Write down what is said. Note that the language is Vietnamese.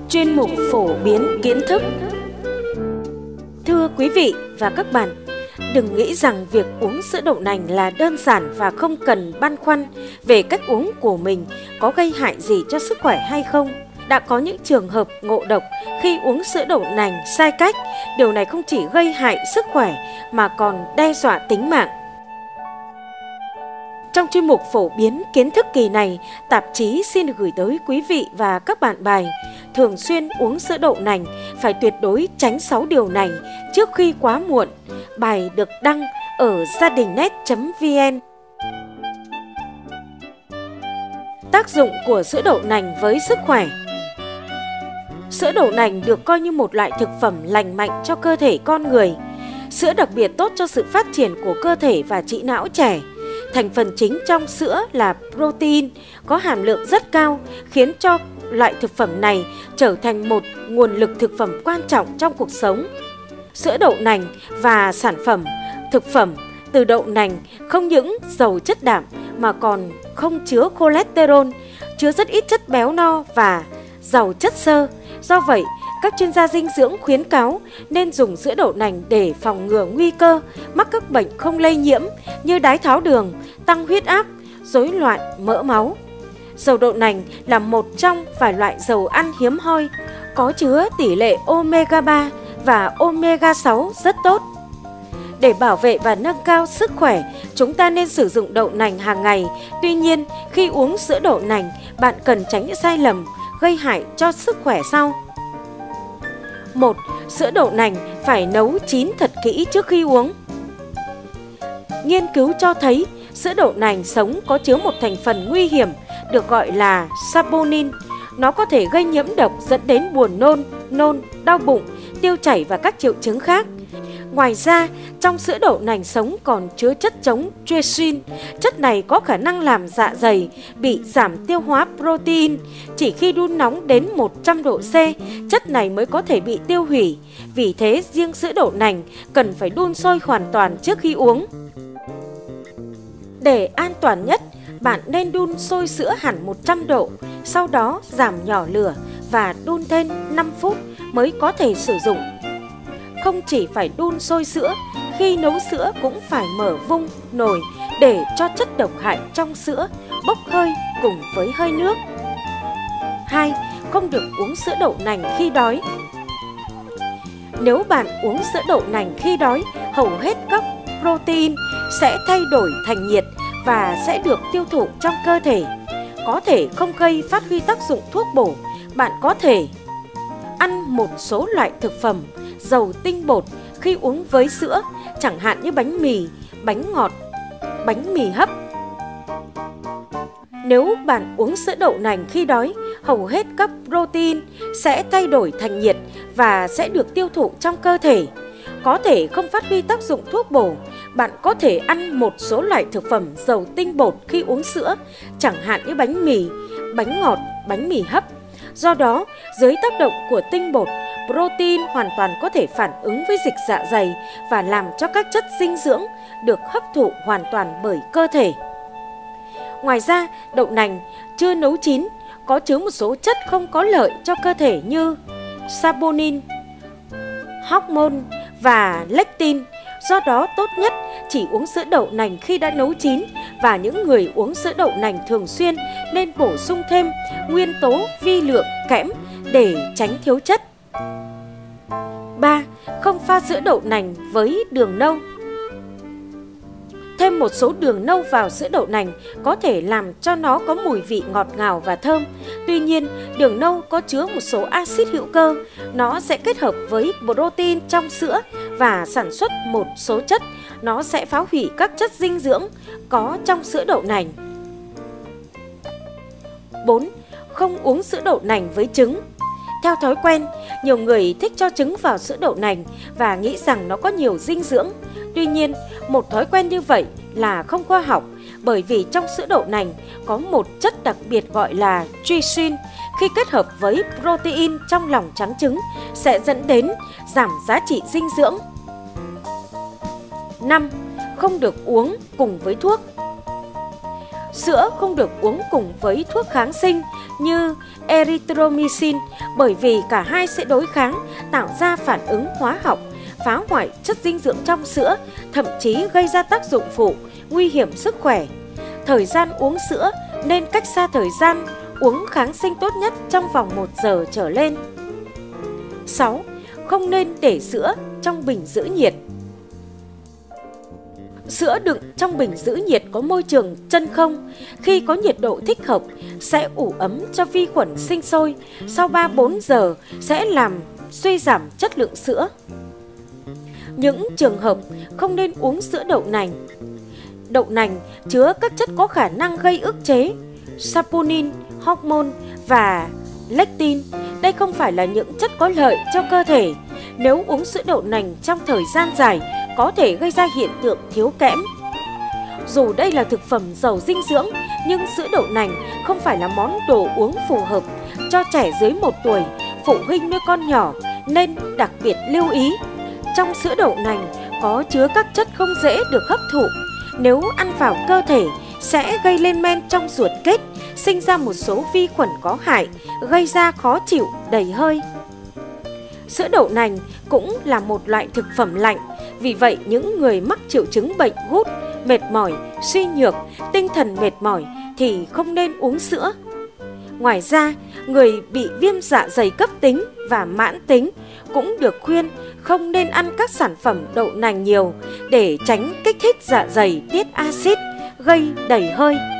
Chuyên mục phổ biến kiến thức. Thưa quý vị và các bạn, đừng nghĩ rằng việc uống sữa đậu nành là đơn giản và không cần băn khoăn về cách uống của mình có gây hại gì cho sức khỏe hay không. Đã có những trường hợp ngộ độc khi uống sữa đậu nành sai cách. Điều này không chỉ gây hại sức khỏe mà còn đe dọa tính mạng. Trong chuyên mục phổ biến kiến thức kỳ này, tạp chí xin được gửi tới quý vị và các bạn bài Thường xuyên uống sữa đậu nành, phải tuyệt đối tránh 6 điều này trước khi quá muộn. Bài được đăng ở giadingnet.vn. Tác dụng của sữa đậu nành với sức khỏe. Sữa đậu nành được coi như một loại thực phẩm lành mạnh cho cơ thể con người. Sữa đặc biệt tốt cho sự phát triển của cơ thể và trí não trẻ. Thành phần chính trong sữa là protein, có hàm lượng rất cao, khiến cho loại thực phẩm này trở thành một nguồn lực thực phẩm quan trọng trong cuộc sống. Sữa đậu nành và sản phẩm, thực phẩm từ đậu nành không những giàu chất đạm mà còn không chứa cholesterol, chứa rất ít chất béo no và giàu chất xơ. Do vậy, các chuyên gia dinh dưỡng khuyến cáo nên dùng sữa đậu nành để phòng ngừa nguy cơ mắc các bệnh không lây nhiễm như đái tháo đường, tăng huyết áp, rối loạn mỡ máu. Dầu đậu nành là một trong vài loại dầu ăn hiếm hoi, có chứa tỷ lệ omega 3 và omega 6 rất tốt. Để bảo vệ và nâng cao sức khỏe, chúng ta nên sử dụng đậu nành hàng ngày. Tuy nhiên, khi uống sữa đậu nành, bạn cần tránh những sai lầm gây hại cho sức khỏe sau. 1. Sữa đậu nành phải nấu chín thật kỹ trước khi uống. Nghiên cứu cho thấy sữa đậu nành sống có chứa một thành phần nguy hiểm được gọi là saponin. Nó có thể gây nhiễm độc dẫn đến buồn nôn, đau bụng, tiêu chảy và các triệu chứng khác. Ngoài ra, trong sữa đậu nành sống còn chứa chất chống trypsin. Chất này có khả năng làm dạ dày bị giảm tiêu hóa protein. Chỉ khi đun nóng đến 100 độ C, chất này mới có thể bị tiêu hủy. Vì thế, riêng sữa đậu nành cần phải đun sôi hoàn toàn trước khi uống. Để an toàn nhất, bạn nên đun sôi sữa hẳn 100 độ, sau đó giảm nhỏ lửa và đun thêm 5 phút mới có thể sử dụng. Không chỉ phải đun sôi sữa, khi nấu sữa cũng phải mở vung nồi để cho chất độc hại trong sữa bốc hơi cùng với hơi nước. 2. Không được uống sữa đậu nành khi đói. Nếu bạn uống sữa đậu nành khi đói, hầu hết các protein sẽ thay đổi thành nhiệt và sẽ được tiêu thụ trong cơ thể. Có thể không gây phát huy tác dụng thuốc bổ. Bạn có thể ăn một số loại thực phẩm giàu tinh bột khi uống với sữa, chẳng hạn như bánh mì, bánh ngọt, bánh mì hấp. Nếu bạn uống sữa đậu nành khi đói, hầu hết các protein sẽ thay đổi thành nhiệt và sẽ được tiêu thụ trong cơ thể. Có thể không phát huy tác dụng thuốc bổ. Bạn có thể ăn một số loại thực phẩm giàu tinh bột khi uống sữa, chẳng hạn như bánh mì, bánh ngọt, bánh mì hấp. Do đó, dưới tác động của tinh bột, protein hoàn toàn có thể phản ứng với dịch dạ dày và làm cho các chất dinh dưỡng được hấp thụ hoàn toàn bởi cơ thể. Ngoài ra, đậu nành chưa nấu chín có chứa một số chất không có lợi cho cơ thể như saponin, hormone và lectin. Do đó, tốt nhất chỉ uống sữa đậu nành khi đã nấu chín, và những người uống sữa đậu nành thường xuyên nên bổ sung thêm nguyên tố vi lượng kẽm để tránh thiếu chất. 3. Không pha sữa đậu nành với đường nâu. Thêm một số đường nâu vào sữa đậu nành có thể làm cho nó có mùi vị ngọt ngào và thơm. Tuy nhiên, đường nâu có chứa một số axit hữu cơ. Nó sẽ kết hợp với protein trong sữa và sản xuất một số chất. Nó sẽ phá hủy các chất dinh dưỡng có trong sữa đậu nành. 4. Không uống sữa đậu nành với trứng. Theo thói quen, nhiều người thích cho trứng vào sữa đậu nành và nghĩ rằng nó có nhiều dinh dưỡng. Tuy nhiên, một thói quen như vậy là không khoa học, bởi vì trong sữa đậu nành có một chất đặc biệt gọi là trypsin. Khi kết hợp với protein trong lòng trắng trứng sẽ dẫn đến giảm giá trị dinh dưỡng. 5. Không được uống cùng với thuốc. Sữa không được uống cùng với thuốc kháng sinh như erythromycin bởi vì cả hai sẽ đối kháng, tạo ra phản ứng hóa học, phá hoại chất dinh dưỡng trong sữa, thậm chí gây ra tác dụng phụ, nguy hiểm sức khỏe. Thời gian uống sữa nên cách xa thời gian uống kháng sinh tốt nhất trong vòng 1 giờ trở lên. 6. Không nên để sữa trong bình giữ nhiệt. Sữa đựng trong bình giữ nhiệt có môi trường chân không, khi có nhiệt độ thích hợp sẽ ủ ấm cho vi khuẩn sinh sôi, sau 3-4 giờ sẽ làm suy giảm chất lượng sữa. Những trường hợp không nên uống sữa đậu nành. Đậu nành chứa các chất có khả năng gây ức chế saponin, hormone và lectin. Đây không phải là những chất có lợi cho cơ thể. Nếu uống sữa đậu nành trong thời gian dài có thể gây ra hiện tượng thiếu kẽm. Dù đây là thực phẩm giàu dinh dưỡng, nhưng sữa đậu nành không phải là món đồ uống phù hợp cho trẻ dưới 1 tuổi, phụ huynh nuôi con nhỏ nên đặc biệt lưu ý. Trong sữa đậu nành có chứa các chất không dễ được hấp thụ. Nếu ăn vào cơ thể sẽ gây lên men trong ruột kết, sinh ra một số vi khuẩn có hại, gây ra khó chịu, đầy hơi. Sữa đậu nành cũng là một loại thực phẩm lạnh, vì vậy những người mắc triệu chứng bệnh gút, mệt mỏi, suy nhược, tinh thần mệt mỏi thì không nên uống sữa. Ngoài ra, người bị viêm dạ dày cấp tính và mãn tính cũng được khuyên không nên ăn các sản phẩm đậu nành nhiều để tránh kích thích dạ dày tiết axit gây đầy hơi.